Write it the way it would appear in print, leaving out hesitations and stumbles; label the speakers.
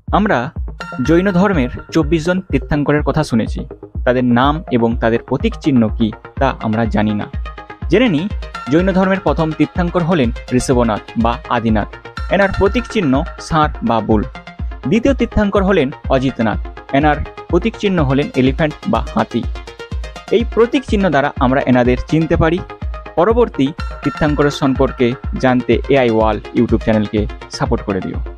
Speaker 1: আমরা জৈন ধর্মের 24 জন তীর্থাঙ্করের কথা শুনেছি। তাদের নাম এবং তাদের প্রতীক চিহ্ন কি তা আমরা জানি না। জেনে নিই, জৈন ধর্মের প্রথম তীর্থাঙ্কর হলেন ঋষভনাথ বা আদিনাথ। এনার প্রতীক চিহ্ন ষাঁড় বা বুল। দ্বিতীয় তীর্থাঙ্কর হলেন অজিতনাথ। এনার প্রতীক চিহ্ন হলেন এলিফ্যান্ট বা হাতি। এই প্রতীক চিহ্ন দ্বারা আমরা এনাদের চিনতে পারি। পরবর্তী তীর্থাঙ্করের সম্পর্কে জানতে এআই ওয়ার্ল্ড ইউটিউব চ্যানেলকে সাপোর্ট করে দিও।